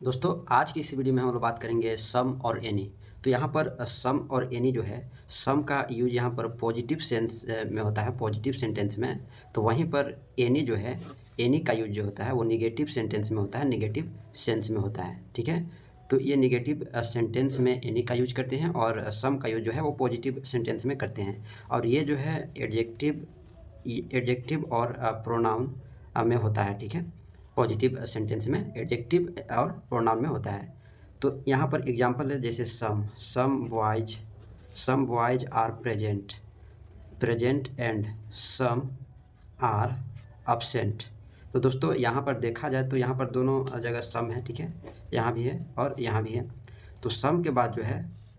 दोस्तों आज की इस वीडियो में हम लोग बात करेंगे सम और एनी। तो यहाँ पर सम और एनी जो है, सम का यूज यहाँ पर पॉजिटिव सेंस में होता है, पॉजिटिव सेंटेंस में। तो वहीं पर एनी जो है, एनी का यूज जो होता है वो निगेटिव सेंटेंस में होता है, निगेटिव सेंस में होता है। ठीक है, तो ये निगेटिव सेंटेंस में एनी का यूज करते हैं और सम का यूज जो है वो पॉजिटिव सेंटेंस में करते हैं। और ये जो है एडजेक्टिव और प्रोनाउन में होता है। ठीक है, पॉजिटिव सेंटेंस में एडजेक्टिव और प्रोनाउन में होता है। तो यहाँ पर एग्जांपल है, जैसे some boys are present and some are absent। तो दोस्तों यहाँ पर देखा जाए तो यहाँ पर दोनों जगह सम है। ठीक है, यहाँ भी है और यहाँ भी है। तो सम के बाद जो है,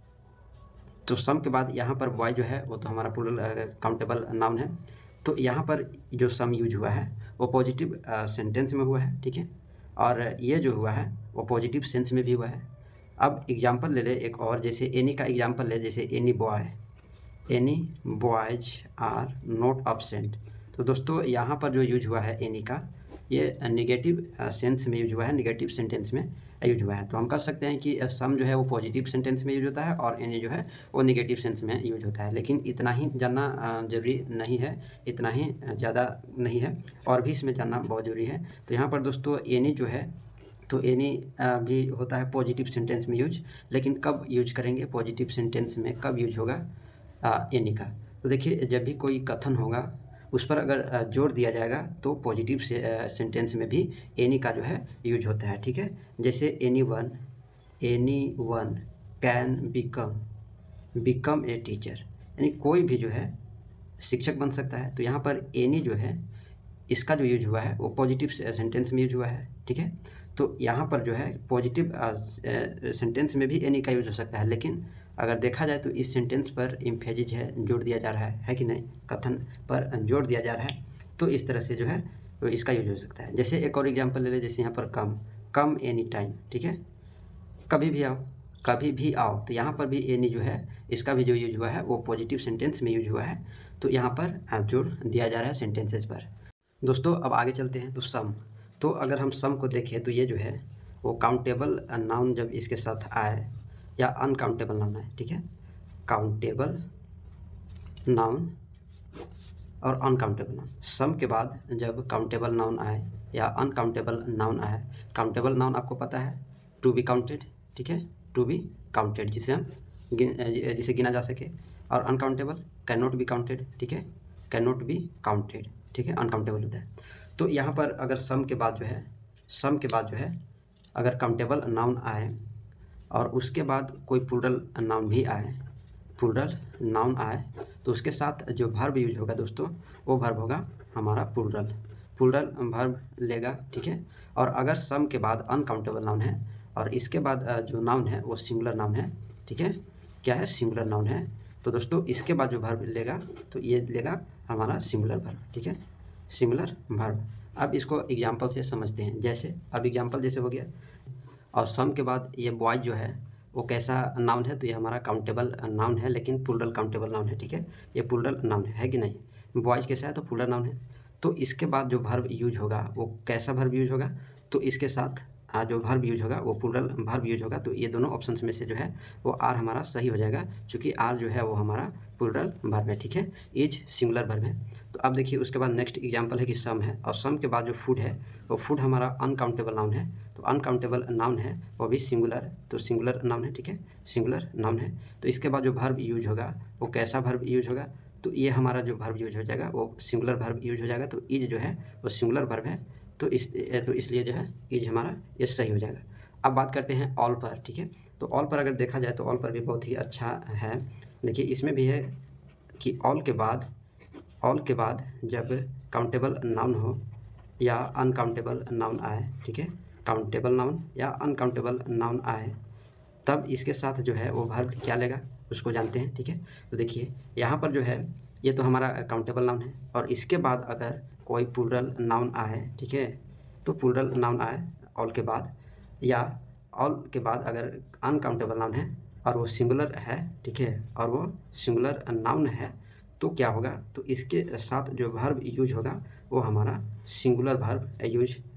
तो सम के बाद यहाँ पर बॉय जो है वो तो हमारा प्लूरल काउंटेबल नाउन है। तो यहाँ पर जो सम यूज हुआ है वो पॉजिटिव सेंटेंस में हुआ है। ठीक है, और ये जो हुआ है वो पॉजिटिव सेंस में भी हुआ है। अब एग्जांपल ले ले एक और, जैसे एनी का एग्जांपल ले, जैसे any boys are not absent। तो दोस्तों यहाँ पर जो यूज हुआ है एनी का, ये नेगेटिव सेंस में यूज हुआ है, नेगेटिव सेंटेंस में यूज हुआ है। तो हम कह सकते हैं कि सम जो है वो पॉजिटिव सेंटेंस में यूज होता है और एनी जो है वो नेगेटिव सेंस में यूज होता है। लेकिन इतना ही जानना ज़रूरी नहीं है, इतना ही ज़्यादा नहीं है, और भी इसमें जानना बहुत ज़रूरी है। तो यहाँ पर दोस्तों एनी जो है, तो एनी भी होता है पॉजिटिव सेंटेंस में यूज। लेकिन कब यूज करेंगे पॉजिटिव सेंटेंस में, कब यूज होगा एनी का? तो देखिए, जब भी कोई कथन होगा उस पर अगर जोर दिया जाएगा तो पॉजिटिव सेंटेंस में भी एनी का जो है यूज होता है। ठीक है, जैसे any one can become a teacher, यानी कोई भी जो है शिक्षक बन सकता है। तो यहाँ पर एनी जो है, इसका जो यूज हुआ है वो पॉजिटिव सेंटेंस में यूज हुआ है। ठीक है, तो यहाँ पर जो है पॉजिटिव सेंटेंस में भी एनी का यूज हो सकता है। लेकिन अगर देखा जाए तो इस सेंटेंस पर इम्फेसिस है, जोर दिया जा रहा है कि नहीं, कथन पर जोर दिया जा रहा है। तो इस तरह से जो है तो इसका यूज हो सकता है। जैसे एक और एग्जांपल ले ले, जैसे यहाँ पर कम एनी टाइम। ठीक है, कभी भी आओ। तो यहाँ पर भी एनी जो है, इसका भी जो यूज हुआ है वो पॉजिटिव सेंटेंस में यूज हुआ है। तो यहाँ पर जोर दिया जा रहा है सेंटेंसेस पर। दोस्तों अब आगे चलते हैं। तो सम, तो अगर हम सम को देखें तो ये जो है वो काउंटेबल नाउन जब इसके साथ आए या अनकाउंटेबल नाउन है। ठीक है, काउंटेबल नाउन और अनकाउंटेबल नाउन, सम के बाद जब काउंटेबल नाउन आए या अनकाउंटेबल नाउन आए। काउंटेबल नाउन आपको पता है टू बी काउंटेड। ठीक है, टू बी काउंटेड जिसे हम जिसे गिना जा सके, और uncountable can not be counted. ठीक है, कैन नॉट बी काउंटेड। ठीक है, अनकाउंटेबल होता है। तो यहाँ पर अगर सम के बाद जो है अगर काउंटेबल नाउन आए और उसके बाद कोई प्लूरल नाउन भी आए, तो उसके साथ जो वर्ब यूज होगा दोस्तों, वो वर्ब होगा हमारा प्लूरल वर्ब लेगा। ठीक है, और अगर सम के बाद अनकाउंटेबल नाउन है और इसके बाद जो नाउन है वो सिंगुलर नाउन है। ठीक है, क्या है, सिंगुलर नाउन है। तो दोस्तों इसके बाद जो वर्ब लेगा तो ये लेगा हमारा सिंगुलर वर्ब। ठीक है, सिंगुलर वर्ब। अब इसको एग्जांपल से समझते हैं। जैसे अब एग्जांपल जैसे हो गया, और सम के बाद ये बॉयज जो है वो कैसा नाउन है, तो ये हमारा काउंटेबल नाउन है, लेकिन प्लूरल काउंटेबल नाउन है। ठीक है, ये प्लूरल नाउन है कि नहीं, बॉयज कैसा है तो प्लूरल नाउन है। तो इसके बाद जो वर्ब यूज होगा वो कैसा वर्ब यूज होगा, तो इसके साथ जो वर्ब यूज होगा वो प्लूरल वर्ब यूज होगा। तो ये दोनों ऑप्शंस में से जो है वो आर हमारा सही हो जाएगा, क्योंकि आर जो है वो हमारा प्लूरल वर्ब है। ठीक है, इज सिंगुलर वर्ब है। तो अब देखिए उसके बाद नेक्स्ट एग्जांपल है कि सम है, और सम के बाद जो फूड है वो फूड हमारा अनकाउंटेबल नाउन है। तो अनकाउंटेबल नाउन है वो भी सिंगुलर, तो सिंगुलर नाउन है। ठीक है, सिंगुलर नाउन है। तो इसके बाद जो वर्ब यूज होगा वो कैसा वर्ब यूज होगा, तो ये हमारा जो वर्ब यूज हो जाएगा वो सिंगुलर वर्ब यूज हो जाएगा। तो इज जो है वो सिंगुलर वर्ब है, तो इसलिए जो है इज हमारा ये सही हो जाएगा। अब बात करते हैं ऑल पर। ठीक है, तो ऑल पर अगर देखा जाए तो ऑल पर भी बहुत ही अच्छा है। देखिए इसमें भी है कि ऑल के बाद जब काउंटेबल नाउन हो या अनकाउंटेबल नाउन आए। ठीक है, काउंटेबल नाउन या अनकाउंटेबल नाउन आए, तब इसके साथ जो है वो वर्ब क्या लेगा उसको जानते हैं। ठीक है, तो देखिए यहाँ पर जो है ये तो हमारा काउंटेबल नाउन है, और इसके बाद अगर कोई प्लूरल नाउन आए, ठीक है, तो प्लूरल नाउन आए ऑल के बाद, या ऑल के बाद अगर अनकाउंटेबल नाउन है और वो सिंगुलर है। ठीक है, और वो सिंगुलर नाउन है, तो क्या होगा, तो इसके साथ जो वर्ब यूज होगा वो हमारा सिंगुलर वर्ब यूज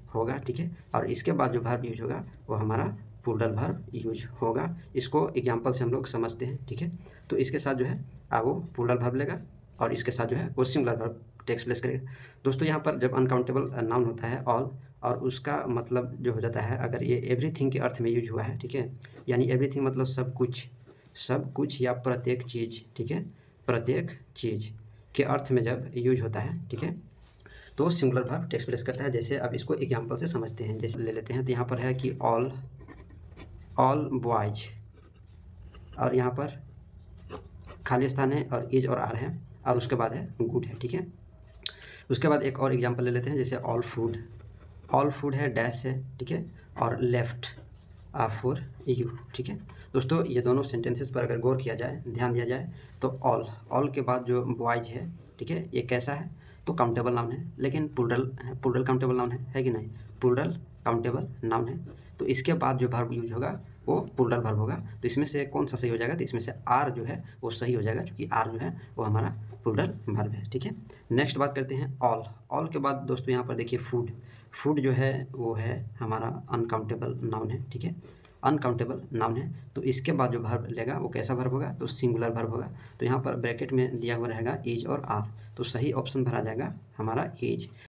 होगा, ठीक है। और इसके बाद जो वर्ब यूज होगा वो हमारा प्लूरल वर्ब यूज होगा। इसको एग्जांपल से हम लोग समझते हैं, ठीक है। तो इसके साथ जो है वो प्लूरल वर्ब लेगा और इसके साथ जो है वो सिंगुलर वर्ब टेक्स्ट प्लेस करेगा। दोस्तों यहाँ पर जब अनकाउंटेबल नाउन होता है ऑल, और उसका मतलब जो हो जाता है, अगर ये एवरीथिंग के अर्थ में यूज हुआ है, ठीक है, यानी एवरीथिंग मतलब सब कुछ या प्रत्येक चीज़, ठीक है, प्रत्येक चीज़ के अर्थ में जब यूज होता है, ठीक है, तो सिंगुलर वर्ब टेक्स्ट प्लेस करता है। जैसे अब इसको एग्जांपल से समझते हैं, जैसे ले लेते हैं, तो यहाँ पर है कि ऑल बॉयज, और यहाँ पर खाली स्थान है और इज और आर है, और उसके बाद है गुड है, ठीक है। उसके बाद एक और एग्जांपल ले लेते हैं, जैसे ऑल फूड है, डैश है, ठीक है, और लेफ्ट फॉर यू, ठीक है। दोस्तों ये दोनों सेंटेंसेस पर अगर गौर किया जाए, ध्यान दिया जाए, तो ऑल के बाद जो बॉयज है, ठीक है, ये कैसा है, तो काउंटेबल नाउन है, लेकिन प्लूरल काउंटेबल नाउन है कि नहीं, प्लूरल काउंटेबल नाउन है। तो इसके बाद जो वर्ब यूज होगा वो प्लूरल वर्ब होगा। तो इसमें से कौन सा सही हो जाएगा, तो इसमें से आर जो है वो सही हो जाएगा, क्योंकि आर जो है वो हमारा प्लूरल वर्ब है, ठीक है। नेक्स्ट बात करते हैं ऑल के बाद दोस्तों यहाँ पर देखिए फूड जो है वो है हमारा अनकाउंटेबल नाउन है, ठीक है, अनकाउंटेबल नाउन है। तो इसके बाद जो वर्ब लेगा वो कैसा वर्ब होगा, तो सिंगुलर वर्ब होगा। तो यहाँ पर ब्रैकेट में दिया हुआ रहेगा इज और आर, तो सही ऑप्शन भरा जाएगा हमारा इज।